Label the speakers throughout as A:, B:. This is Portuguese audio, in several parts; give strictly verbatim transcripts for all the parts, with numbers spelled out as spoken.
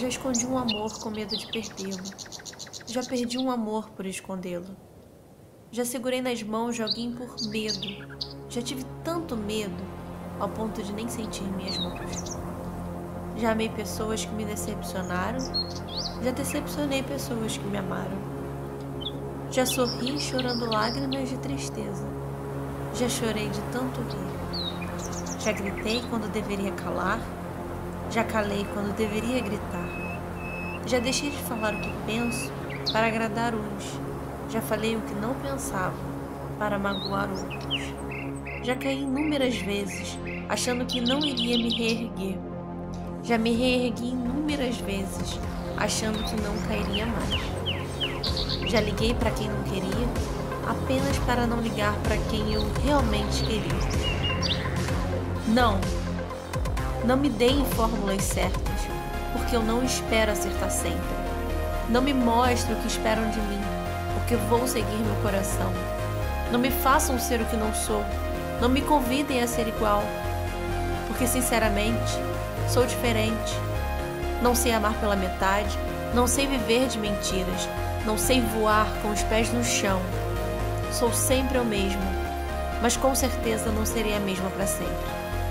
A: Já escondi um amor com medo de perdê-lo. Já perdi um amor por escondê-lo. Já segurei nas mãos de alguém por medo. Já tive tanto medo ao ponto de nem sentir minhas mãos. Já amei pessoas que me decepcionaram. Já decepcionei pessoas que me amaram. Já sorri chorando lágrimas de tristeza. Já chorei de tanto rir. Já gritei quando deveria calar. Já calei quando deveria gritar. Já deixei de falar o que penso para agradar uns. Já falei o que não pensava para magoar outros. Já caí inúmeras vezes, achando que não iria me reerguer. Já me reergui inúmeras vezes, achando que não cairia mais. Já liguei para quem não queria, apenas para não ligar para quem eu realmente queria. Não, não me deem fórmulas certas, porque eu não espero acertar sempre. Não me mostrem o que esperam de mim, porque vou seguir meu coração. Não me façam ser o que não sou. Não me convidem a ser igual, porque sinceramente, sou diferente. Não sei amar pela metade, não sei viver de mentiras, não sei voar com os pés no chão. Sou sempre eu mesmo, mas com certeza não serei a mesma para sempre.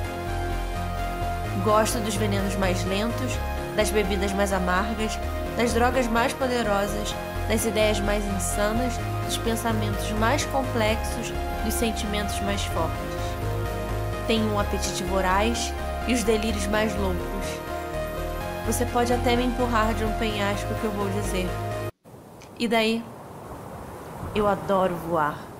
A: Gosto dos venenos mais lentos, das bebidas mais amargas, das drogas mais poderosas, das ideias mais insanas, dos pensamentos mais complexos, dos sentimentos mais fortes. Tenho um apetite voraz e os delírios mais loucos. Você pode até me empurrar de um penhasco que eu vou dizer. E daí? Eu adoro voar.